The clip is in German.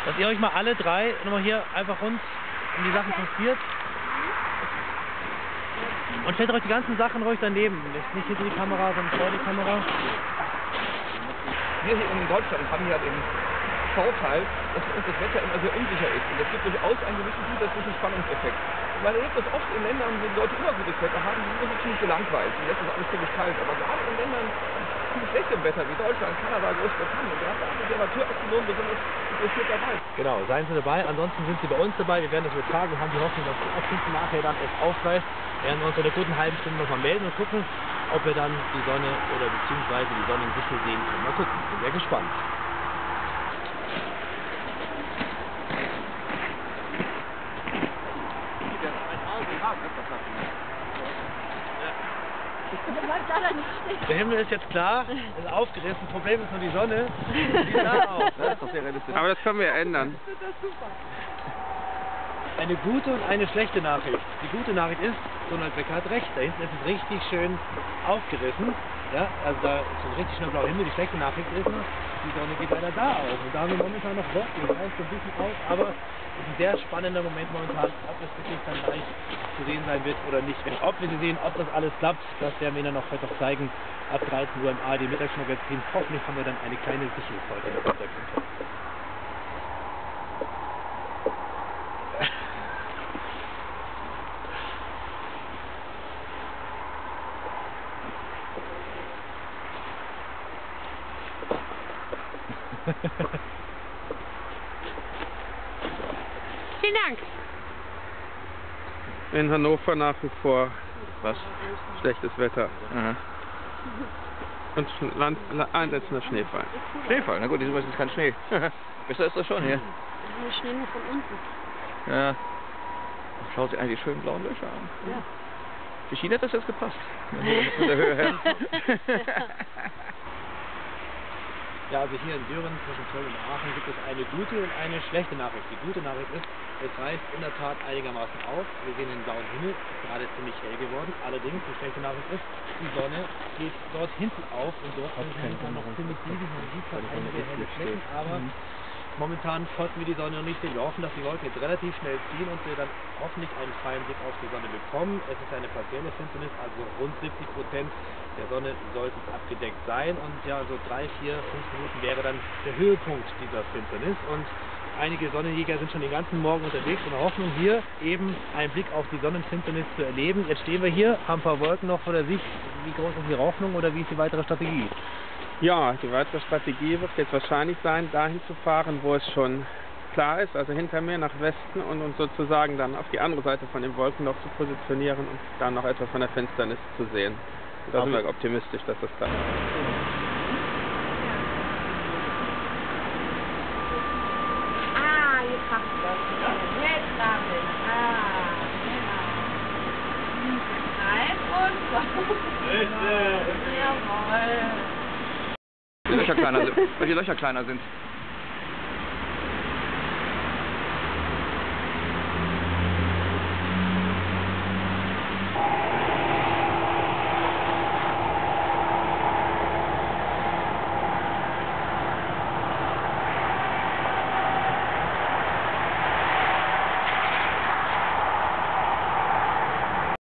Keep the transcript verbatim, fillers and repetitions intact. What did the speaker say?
Dass ihr euch mal alle drei nochmal hier einfach rund um die Sachen konzentriert. Und stellt euch die ganzen Sachen ruhig daneben. Nicht hinter die Kamera, sondern vor die Kamera. Wir hier in Deutschland haben ja den Vorteil, dass für uns das Wetter immer sehr unsicher ist. Und es gibt durchaus einen gewissen zusätzlichen Spannungseffekt. Ich meine, ihr habt das oft in Ländern, wo die Leute immer gutes Wetter haben, die sind wirklich ziemlich gelangweilt. Und jetzt ist alles ziemlich kalt. Aber gerade in Ländern mit schlechtem Wetter wie Deutschland, Kanada, Großbritannien, da sind die Amateurastronomen besonders interessiert dabei. Genau, seien Sie dabei. Ansonsten sind Sie bei uns dabei. Wir werden das übertragen und haben die Hoffnung, dass das hinten nachher dann es aufreißt. Wir werden uns in einer guten halben Stunde nochmal melden und gucken, ob wir dann die Sonne oder beziehungsweise die Sonnensichel sehen können. Mal gucken, ich bin sehr gespannt. Der Himmel ist jetzt klar, ist aufgerissen, das Problem ist nur die Sonne. Die sieht da aus. Das ist doch sehr realistisch. Aber das können wir ändern. Eine gute und eine schlechte Nachricht. Die gute Nachricht ist, Donald Becker hat recht, da hinten ist es richtig schön aufgerissen. Ja, also da ist ein richtig schöner blauer Himmel. Die schlechte Nachricht ist noch, die Sonne geht leider da auf. Und da haben wir momentan noch Wolken, das heißt so ein bisschen auf, aber es ist ein sehr spannender Moment momentan, ob es wirklich dann gleich zu sehen sein wird oder nicht. Ob wir sie sehen, ob das alles klappt, das werden wir Ihnen noch heute noch zeigen. Ab dreizehn Uhr im A R D Mittagsmagazin. Hoffentlich haben wir dann eine kleine Sichel heute im Hintergrund. Vielen Dank. In Hannover nach wie vor Was? schlechtes Wetter. Aha. Und Land, einsetzender Schneefall. Schneefall, na gut, diesmal ist es kein Schnee. Besser ist das schon hier. Wir Schnee nur von unten. Ja. Schaut sich eigentlich die schönen blauen Löcher an. Ja. Für China hat das jetzt gepasst. Von der Höhe her. Ja, also hier in Düren zwischen Köln und Aachen gibt es eine gute und eine schlechte Nachricht. Die gute Nachricht ist, es reißt in der Tat einigermaßen auf. Wir sehen den blauen Himmel, ist gerade ziemlich hell geworden. Allerdings, die schlechte Nachricht ist, die Sonne geht dort hinten auf und dort ist es noch ziemlich diesig. Man sieht zwar einige helle Flecken, aber momentan konnten wir die Sonne noch nicht sehen. Wir hoffen, dass die Wolken jetzt relativ schnell ziehen und wir dann hoffentlich einen freien Blick auf die Sonne bekommen. Es ist eine partielle Finsternis, also rund siebzig Prozent der Sonne sollten abgedeckt sein. Und ja, so drei, vier, fünf Minuten wäre dann der Höhepunkt dieser Finsternis. Und einige Sonnenjäger sind schon den ganzen Morgen unterwegs in der Hoffnung, hier eben einen Blick auf die Sonnenfinsternis zu erleben. Jetzt stehen wir hier, haben ein paar Wolken noch vor der Sicht. Wie groß ist Ihre Hoffnung oder wie ist die weitere Strategie? Ja, die weitere Strategie wird jetzt wahrscheinlich sein, dahin zu fahren, wo es schon klar ist, also hinter mir nach Westen und uns sozusagen dann auf die andere Seite von den Wolken noch zu positionieren und dann noch etwas von der Finsternis zu sehen. Und da sind wir optimistisch, dass das klappt. Ah, jetzt hast du das. Jetzt damit. Ah, genau. Eins und zwei. Jawohl. Die Löcher kleiner sind, weil die Löcher kleiner sind.